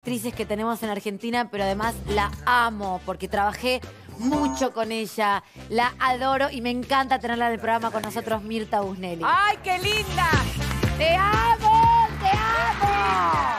actrices que tenemos en Argentina, pero además la amo porque trabajé mucho con ella. La adoro y me encanta tenerla en el programa con nosotros, Mirta Busnelli. ¡Ay, qué linda! ¡Te amo! ¡Te amo!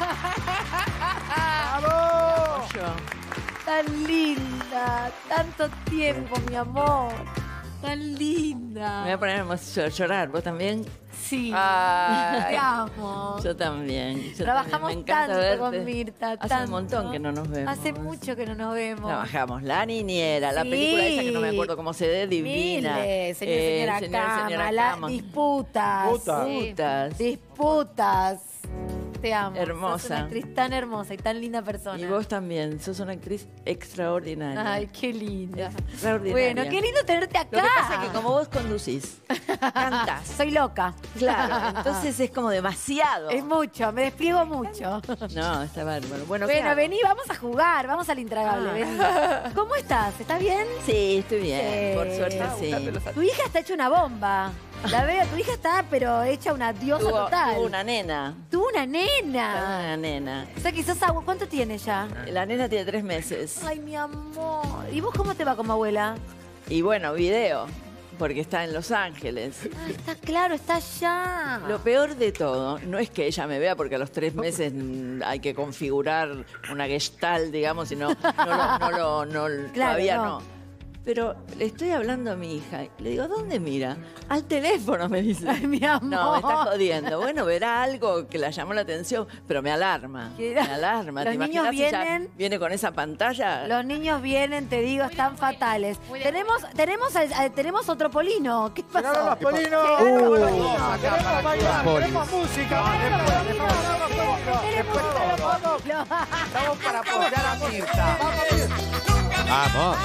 ¡Bravo! Tan linda, tanto tiempo, mi amor. Tan linda. Me voy a poner a llorar, ¿vos también? Sí, Ay. te amo. Yo también. Trabajamos me encanta tanto verte. con Mirta, Hace tanto. un montón que no nos vemos. Hace mucho que no nos vemos. Trabajamos La Niñera, la Sí. película esa que no me acuerdo cómo se ve, divina. Miles, señora Señora Cama, Cama. disputas. Puta. Disputas. Disputas. Te amo. Hermosa. Sos una actriz tan hermosa y tan linda persona. Y vos también, sos una actriz extraordinaria. Ay, qué linda. Extraordinaria. Bueno, qué lindo tenerte acá. Lo que pasa es que como vos conducís, cantás. Soy loca. Claro, entonces es como demasiado. Es mucho, me despliego mucho. No, está bárbaro. Bueno, ¿qué Bueno, hago? vení, vamos a jugar, vamos al intragable, vení. ¿Cómo estás? ¿Estás bien? Sí, estoy bien, Sí. por suerte sí. Tu hija está hecha una bomba. La veo, tu hija está, pero hecha una diosa total. Tuvo una nena. Tuvo una nena. Una nena. O sea, quizás agua. ¿Cuánto tiene ya? La nena tiene 3 meses. Ay, mi amor. ¿Y vos cómo te va como abuela? Y bueno, video, porque está en Los Ángeles. Ah, está claro, está allá. Lo peor de todo no es que ella me vea, porque a los 3 meses hay que configurar una gestalt, digamos, y todavía no. no. Pero le estoy hablando a mi hija y le digo, ¿dónde mira? Al teléfono, me dice. Ay, mi amor. No, me está jodiendo. Bueno, verá algo que la llamó la atención, pero me alarma. ¿Qué? Me alarma. Los ¿Te niños imaginas si ella vienen- viene con esa pantalla? Los niños vienen, te digo, están fatales. Tenemos otro Polino. ¿Qué pasó? ¡Llegaron los polinos! Llegaron los Vamos polinos. acá para bailar, queremos música. Después todo. Estamos para apoyar a Mirta. Vamos.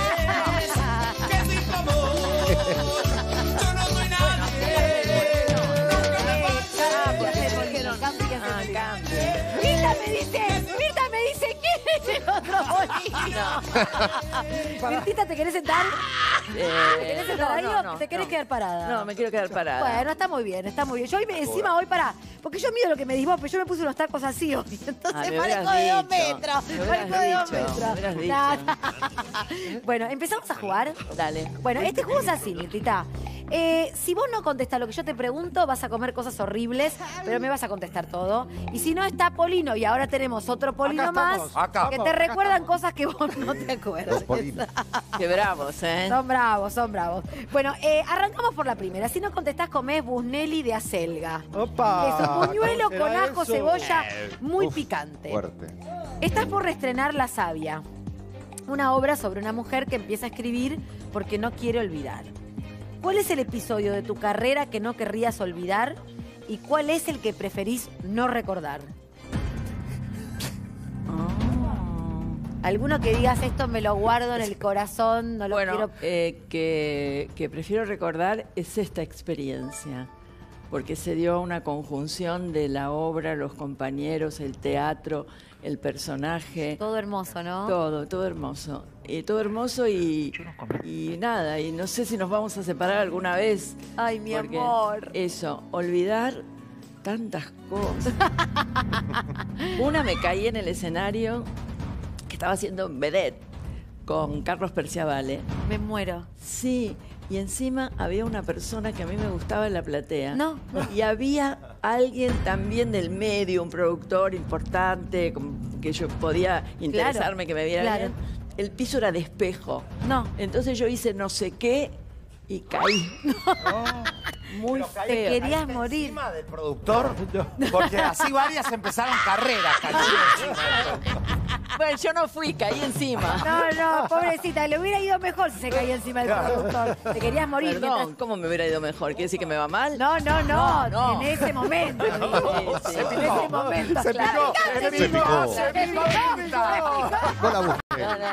Mirta me dice, ¿quién es el otro Polino? Mirtita, ¿te querés sentar? ¿Te querés sentar ahí o te querés quedar parada? No, me quiero quedar parada. Bueno, está muy bien, está muy bien. Yo hoy encima voy para... Porque yo mido lo que me dis vos, pero yo me puse unos tacos así hoy. Entonces me parezco hubieras de 2 dicho. metros. Me Parezco de 2 hubieras dicho, metros. me hubieras dicho. Nada. Bueno, ¿empezamos a jugar? Dale. Bueno, este juego es así, Mirtita. Si vos no contestás lo que yo te pregunto, vas a comer cosas horribles, pero me vas a contestar todo. Y si no está Polino y ahora tenemos otro Polino Acá más, estamos, acá. que te recuerdan cosas que vos no te acuerdas. Los polinos. Qué bravos, ¿eh? Son bravos, son bravos. Bueno, arrancamos por la primera. Si no contestás, comés Busnelli de acelga. ¡Opa! Es un buñuelo ¿Cómo con será ajo, eso? cebolla, muy Uf, picante. Fuerte. Estás por reestrenar La Sabia, una obra sobre una mujer que empieza a escribir porque no quiere olvidar. ¿Cuál es el episodio de tu carrera que no querrías olvidar y cuál es el que preferís no recordar? ¿Alguno que digas esto me lo guardo en el corazón, no lo Bueno, quiero? que prefiero recordar es esta experiencia, porque se dio una conjunción de la obra, los compañeros, el teatro, el personaje, Todo hermoso, ¿no? todo hermoso. Todo hermoso y nada, y no sé si nos vamos a separar alguna vez. Ay, mi porque amor. Eso, olvidar tantas cosas. Una, me caí en el escenario que estaba haciendo vedette con Carlos Perciavale. Me muero. Sí, y encima había una persona que a mí me gustaba en la platea. No. Y había alguien también del medio, un productor importante, que yo podía interesarme, que me viera claro. bien. El piso era de espejo. No. Entonces yo hice no sé qué y caí. Muy Pero feo. Te querías ¿Caíste morir. encima del productor? Porque así varias empezaron carreras. Bueno, yo no fui, caí encima. No, pobrecita, le hubiera ido mejor si se caía encima del productor. Te querías morir. Perdón, mientras- ¿cómo me hubiera ido mejor? ¿Quiere decir que me va mal? No, No. en ese momento. Sí, En ese momento. Se claro. picó, Se picó. No la busques.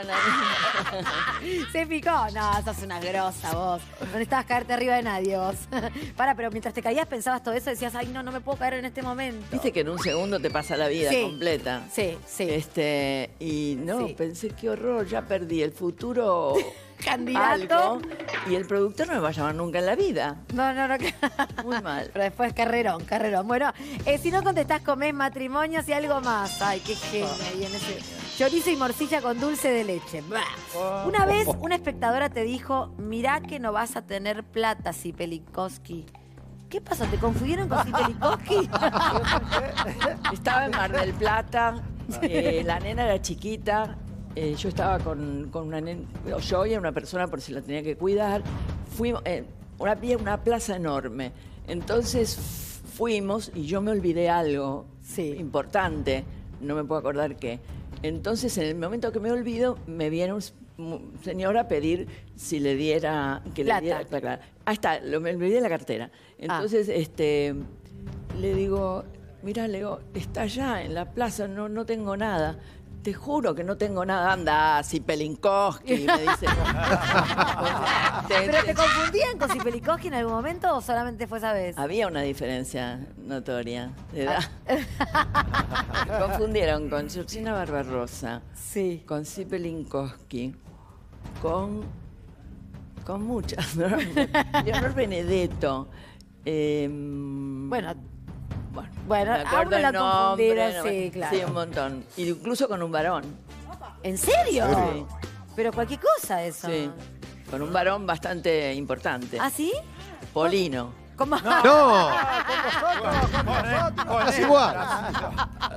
No. Se picó. No, sos una grosa vos. No necesitabas caerte arriba de nadie vos. Para, pero mientras te caías pensabas todo eso, decías, ay, no me puedo caer en este momento. Viste que en un segundo te pasa la vida Sí. completa. Sí, sí. Y no, Sí. pensé, qué horror, ya perdí el futuro. candidato. algo, y el productor no me va a llamar nunca en la vida. No. Muy mal. Pero después carrerón. Bueno, si no contestás, comés matrimonios y algo más. Ay, qué genio ahí en ese. Chorizo y morcilla con dulce de leche. Bah. Una vez una espectadora te dijo, mirá que no vas a tener plata, Sipelinkowski. ¿Qué pasó? ¿Te confundieron con Sipelinkowski? Estaba en Mar del Plata, la nena era chiquita, yo estaba con una nena, yo y una persona por si la tenía que cuidar. Fuimos, había una plaza enorme, entonces fuimos y yo me olvidé algo importante, no me puedo acordar qué. Entonces, en el momento que me olvido, me viene un señor a pedir si le diera... Plata. Le diera, claro. Ah, está, me olvidé la cartera. Entonces, le digo, mira, le digo, está allá en la plaza, no tengo nada. Te juro que no tengo nada. Anda, Sipelinkowski, me dice. ¿Pero te confundían con Sipelinkowski en algún momento o solamente fue esa vez? Había una diferencia notoria de edad. Me confundieron con Georgina Barbarossa, con Sipelinkowski, con muchas, ¿no? Leonor Benedetto. Bueno, me acuerdo a uno la el nombre, confundieron, sí, claro. Sí, un montón. Incluso con un varón. ¿En serio? Sí. Pero cualquier cosa eso. Sí, con un varón bastante importante. ¿Ah, sí? Polino. ¿Cómo? No. Con nosotros. Es igual.